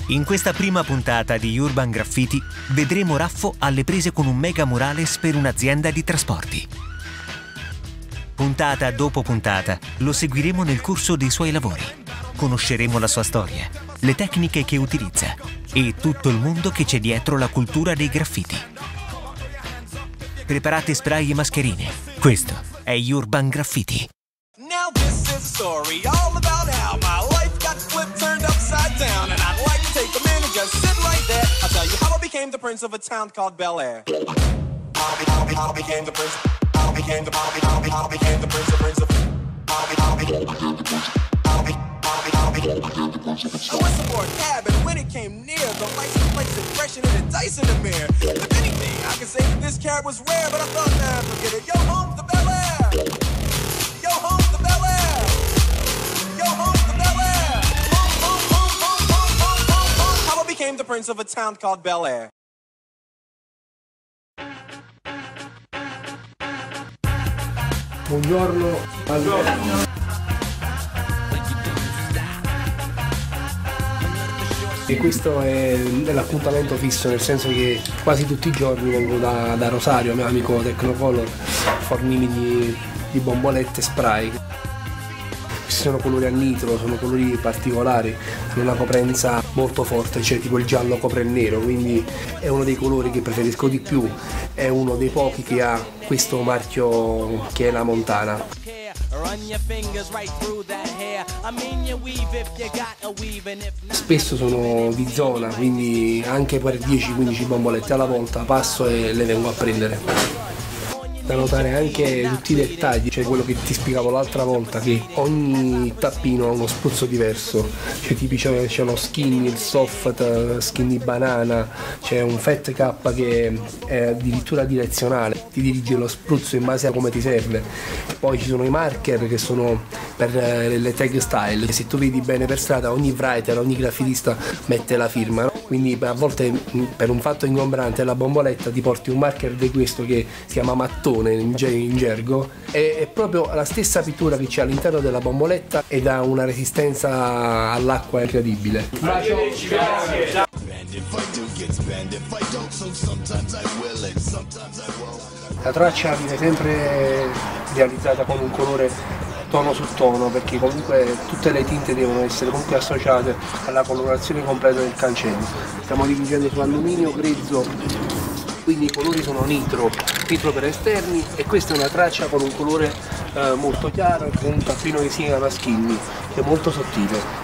In questa prima puntata di Urban Graffiti vedremo Raffo alle prese con un mega murales per un'azienda di trasporti. Puntata dopo puntata lo seguiremo nel corso dei suoi lavori. Conosceremo la sua storia, le tecniche che utilizza e tutto il mondo che c'è dietro la cultura dei graffiti. Preparate spray e mascherine. Questo è Urban Graffiti. Now this is a story all about how my life got flipped, turned upside down, and I'd like to take a minute, just sit right there. I'll tell you how I became the prince of a town called Bel Air. I became the prince. I became the prince of. I went aboard a cab, and when it came near, the license plate's impression and a dice in the mirror. If anything, I can say that this cab was rare, but I thought, nah, forget it. Yo, home's the Bel Air. Yo, home's the Bel Air. Yo, home's the Bel Air. Home. How I became the prince of a town called Bel Air. Buongiorno. E questo è l'appuntamento fisso, nel senso che quasi tutti i giorni vengo da Rosario, mio amico Technocolor, fornimi di bombolette spray. Questi sono colori a nitro, sono colori particolari, hanno una coprenza molto forte, cioè tipo il giallo copre il nero, quindi è uno dei colori che preferisco di più, è uno dei pochi che ha questo marchio che è la Montana. Spesso sono di zona, quindi anche per 10-15 bombolette alla volta passo e le vengo a prendere. Da notare anche tutti i dettagli, cioè quello che ti spiegavo l'altra volta, che ogni tappino ha uno spruzzo diverso, cioè c'è lo skinny, il soft, skinny banana, c'è un fat K che è addirittura direzionale, ti dirige lo spruzzo in base a come ti serve. Poi ci sono i marker che sono per le tag style, se tu vedi bene per strada ogni writer, ogni graffitista mette la firma, no? Quindi a volte per un fatto ingombrante la bomboletta ti porti un marker di questo che si chiama mattone in gergo, è proprio la stessa pittura che c'è all'interno della bomboletta ed ha una resistenza all'acqua incredibile. La traccia viene sempre realizzata con un colore tono su tono, perché comunque tutte le tinte devono essere comunque associate alla colorazione completa del cancello. Stiamo dipingendo su alluminio grezzo, quindi i colori sono nitro per esterni, e questa è una traccia con un colore molto chiaro, con un tappino che si chiama skinny, che è molto sottile.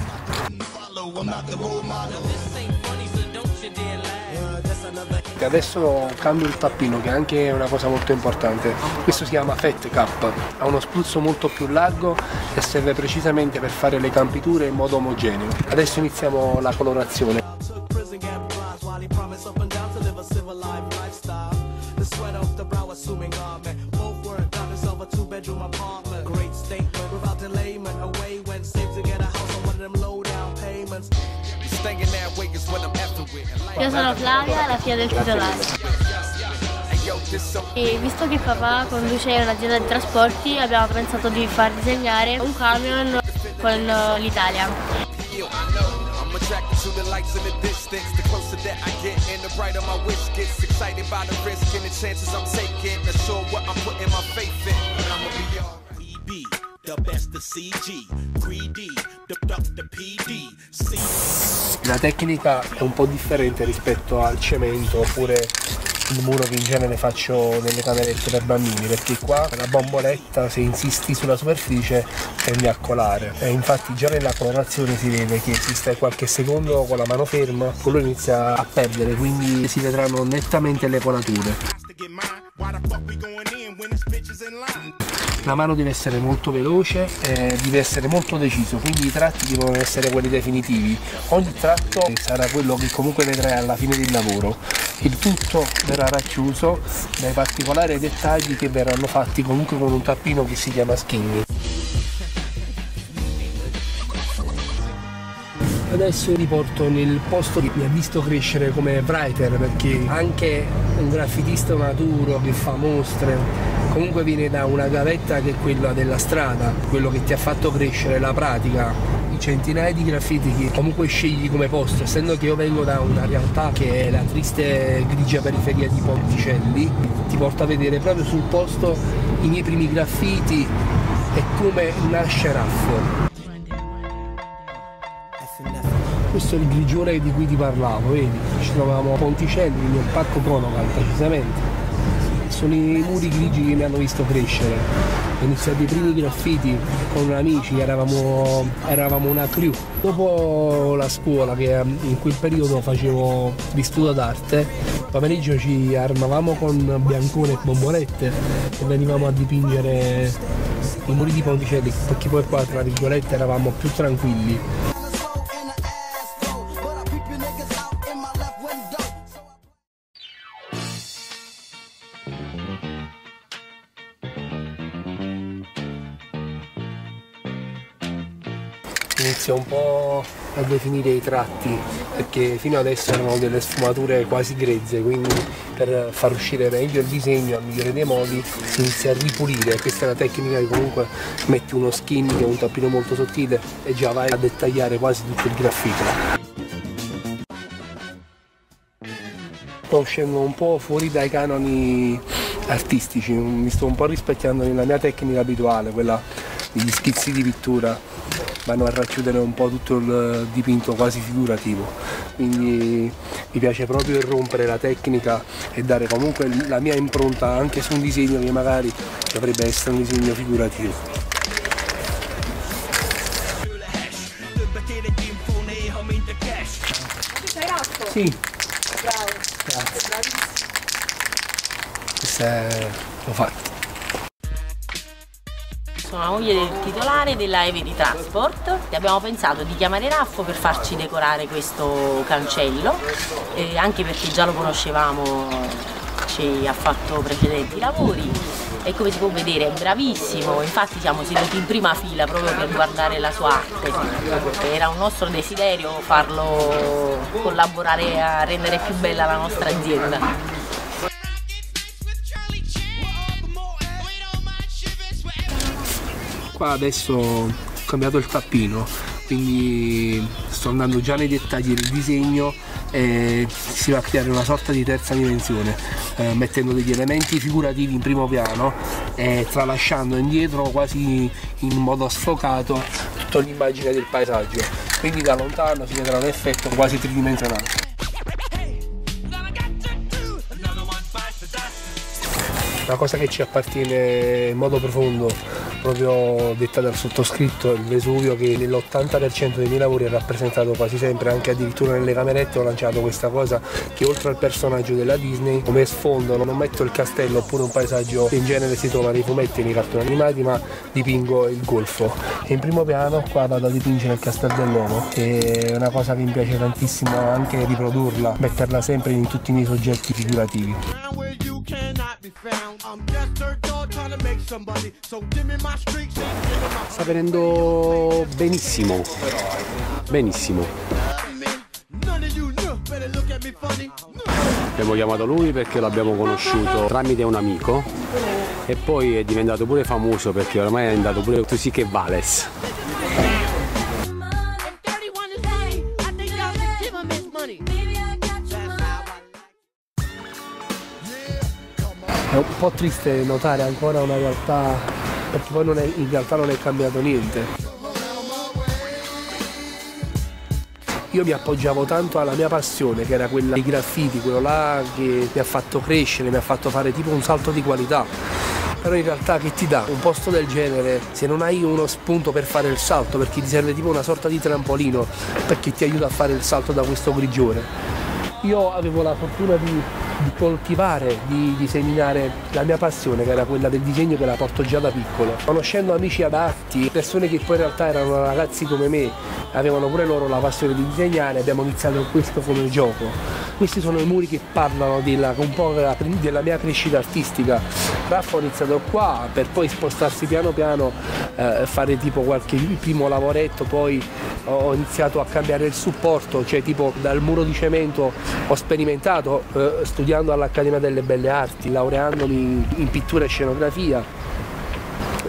Adesso cambio il tappino, che è anche una cosa molto importante. Questo si chiama Fat K, ha uno spruzzo molto più largo e serve precisamente per fare le campiture in modo omogeneo. Adesso iniziamo la colorazione. Io sono Flavia, la figlia del titolare. E visto che papà conduce un'azienda di trasporti, abbiamo pensato di far disegnare un camion con l'Italia. La tecnica è un po' differente rispetto al cemento oppure il muro che in genere faccio nelle camerette per bambini, perché qua la bomboletta, se insisti sulla superficie, tende a colare, e infatti già nella colorazione si vede che se stai qualche secondo con la mano ferma il colore inizia a perdere, quindi si vedranno nettamente le colature. La mano deve essere molto veloce, deve essere molto deciso, quindi i tratti devono essere quelli definitivi. Ogni tratto sarà quello che comunque vedrai alla fine del lavoro. Il tutto verrà racchiuso dai particolari dettagli che verranno fatti comunque con un tappino che si chiama skinny. Adesso vi porto nel posto che mi ha visto crescere come writer, perché anche un graffitista maturo che fa mostre comunque viene da una gavetta che è quella della strada, quello che ti ha fatto crescere la pratica, centinaia di graffiti che comunque scegli come posto, essendo che io vengo da una realtà che è la triste grigia periferia di Ponticelli, ti porta a vedere proprio sul posto i miei primi graffiti e come nasce Raffo. Questo è il grigiore di cui ti parlavo, vedi? Ci trovavamo a Ponticelli, nel parco Conocal precisamente. Sono i muri grigi che mi hanno visto crescere. Ho iniziato i primi graffiti con amici, eravamo una crew. Dopo la scuola, che in quel periodo facevo l'istituto d'arte, pomeriggio ci armavamo con biancone e bombolette e venivamo a dipingere i muri di Ponticelli, perché poi qua, tra virgolette, eravamo più tranquilli. Inizio un po' a definire i tratti, perché fino adesso erano delle sfumature quasi grezze, quindi per far uscire meglio il disegno al migliore dei modi si inizia a ripulire. Questa è una tecnica che comunque metti uno skin, che è un tappino molto sottile, e già vai a dettagliare quasi tutto il graffito. Sto uscendo un po' fuori dai canoni artistici, mi sto un po' rispecchiando nella mia tecnica abituale, quella degli schizzi di pittura. Vanno a racchiudere un po' tutto il dipinto quasi figurativo, quindi mi piace proprio irrompere la tecnica e dare comunque la mia impronta anche su un disegno che magari dovrebbe essere un disegno figurativo. Sei Raffo? Sì. Bravo. Grazie. Bravissimo. Questo l'ho fatto. Sono la moglie del titolare della Evedi Transport e abbiamo pensato di chiamare Raffo per farci decorare questo cancello, anche perché già lo conoscevamo, ci ha fatto precedenti lavori e come si può vedere è bravissimo, infatti siamo seduti in prima fila proprio per guardare la sua arte. Era un nostro desiderio farlo collaborare a rendere più bella la nostra azienda. Qua adesso ho cambiato il tappino, quindi sto andando già nei dettagli del disegno e si va a creare una sorta di terza dimensione, mettendo degli elementi figurativi in primo piano e tralasciando indietro quasi in modo sfocato tutta l'immagine del paesaggio, quindi da lontano si vedrà un effetto quasi tridimensionale. Una cosa che ci appartiene in modo profondo, proprio detta dal sottoscritto, è il Vesuvio, che nell'80% dei miei lavori è rappresentato quasi sempre, anche addirittura nelle camerette ho lanciato questa cosa, che oltre al personaggio della Disney, come sfondo non metto il castello oppure un paesaggio che in genere si trova nei fumetti e nei cartoni animati, ma dipingo il golfo. E in primo piano qua vado a dipingere il Castel dell'Uomo, che è una cosa che mi piace tantissimo anche riprodurla, metterla sempre in tutti i miei soggetti figurativi. Sta venendo benissimo, benissimo. Abbiamo chiamato lui perché l'abbiamo conosciuto tramite un amico e poi è diventato pure famoso perché ormai è andato pure Tu sì che vales. È un po' triste notare ancora una realtà, perché poi in realtà non è cambiato niente. Io mi appoggiavo tanto alla mia passione, che era quella dei graffiti, quello là che mi ha fatto crescere, mi ha fatto fare tipo un salto di qualità. Però in realtà che ti dà un posto del genere se non hai uno spunto per fare il salto, perché ti serve tipo una sorta di trampolino perché ti aiuta a fare il salto da questo grigiore. Io avevo la fortuna di coltivare, di seminare la mia passione, che era quella del disegno, che la porto già da piccolo. Conoscendo amici adatti, persone che poi in realtà erano ragazzi come me, avevano pure loro la passione di disegnare, abbiamo iniziato questo come gioco. Questi sono i muri che parlano un po' della mia crescita artistica. Raffo ha iniziato qua per poi spostarsi piano piano, fare tipo qualche primo lavoretto, poi ho iniziato a cambiare il supporto, cioè tipo dal muro di cemento ho sperimentato studiando all'Accademia delle Belle Arti, laureandomi in pittura e scenografia.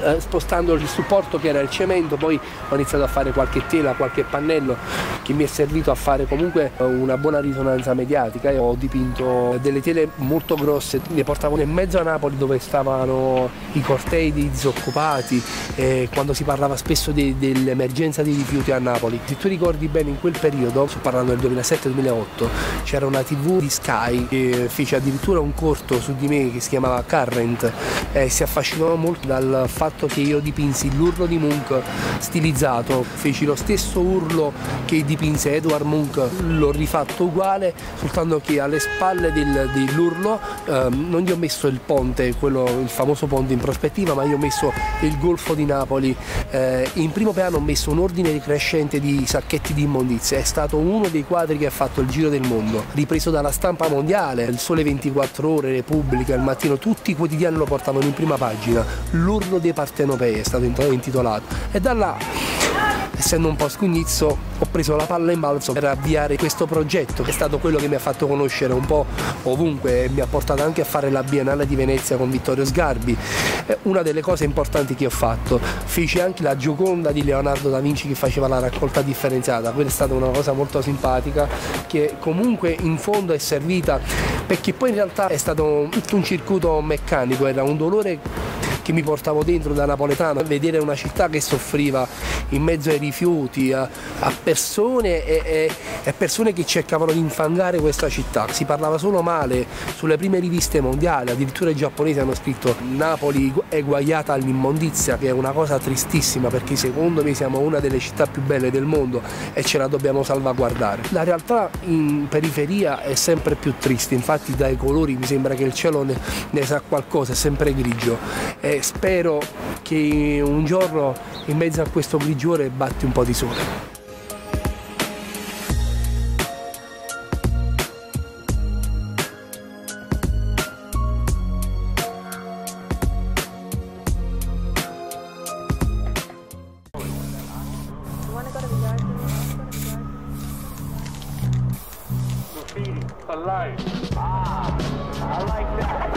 spostando il supporto che era il cemento, poi ho iniziato a fare qualche tela, qualche pannello che mi è servito a fare comunque una buona risonanza mediatica. Io ho dipinto delle tele molto grosse, le portavo in mezzo a Napoli dove stavano i cortei dei disoccupati, quando si parlava spesso dell'emergenza dei rifiuti a Napoli. Se tu ricordi bene, in quel periodo, sto parlando del 2007-2008, c'era una TV di Sky che fece addirittura un corto su di me che si chiamava Current, si affascinò molto dal fatto che io dipinsi l'urlo di Munch stilizzato, feci lo stesso urlo che dipinse Edvard Munch, l'ho rifatto uguale, soltanto che alle spalle dell'urlo non gli ho messo il ponte, il famoso ponte in prospettiva, ma io ho messo il Golfo di Napoli. In primo piano ho messo un ordine crescente di sacchetti di immondizia. È stato uno dei quadri che ha fatto il giro del mondo, ripreso dalla stampa mondiale, il Sole 24 Ore, Repubblica, il Mattino, tutti i quotidiani lo portavano in prima pagina. L'urlo dei partenopei è stato intitolato, e da là, essendo un po' scugnizzo, ho preso la palla in balzo per avviare questo progetto, che è stato quello che mi ha fatto conoscere un po' ovunque e mi ha portato anche a fare la Biennale di Venezia con Vittorio Sgarbi. Una delle cose importanti che ho fatto, feci anche la Gioconda di Leonardo da Vinci che faceva la raccolta differenziata. Quella è stata una cosa molto simpatica, che comunque in fondo è servita, perché poi in realtà è stato tutto un circuito meccanico, era un dolore che mi portavo dentro da napoletano, vedere una città che soffriva in mezzo ai rifiuti, a persone e persone che cercavano di infangare questa città. Si parlava solo male sulle prime riviste mondiali, addirittura i giapponesi hanno scritto Napoli è guaiata all'immondizia, che è una cosa tristissima, perché secondo me siamo una delle città più belle del mondo e ce la dobbiamo salvaguardare. La realtà in periferia è sempre più triste, infatti dai colori mi sembra che il cielo ne sa qualcosa, è sempre grigio. Spero che un giorno in mezzo a questo grigiore batti un po' di sole. I like that.